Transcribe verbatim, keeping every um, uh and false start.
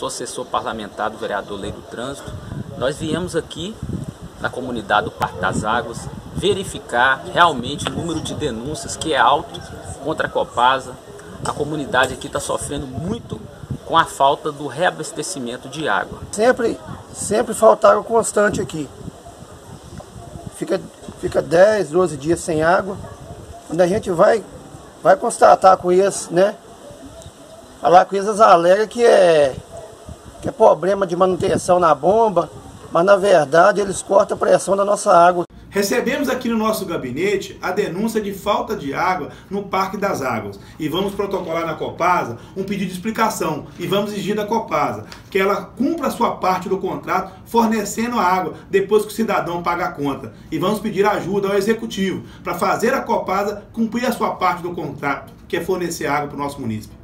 sou assessor parlamentar do vereador Lei do Trânsito. Nós viemos aqui na comunidade do Parque das Águas verificar realmente o número de denúncias que é alto contra a Copasa. A comunidade aqui está sofrendo muito com a falta do reabastecimento de água. Sempre, sempre falta água constante aqui. Fica, fica dez, doze dias sem água. Quando a gente vai, vai constatar com eles, né? Falar com eles, alegam que é, que é problema de manutenção na bomba, mas na verdade eles cortam a pressão da nossa água. Recebemos aqui no nosso gabinete a denúncia de falta de água no Parque das Águas e vamos protocolar na Copasa um pedido de explicação e vamos exigir da Copasa que ela cumpra a sua parte do contrato fornecendo a água depois que o cidadão paga a conta, e vamos pedir ajuda ao Executivo para fazer a Copasa cumprir a sua parte do contrato, que é fornecer água para o nosso município.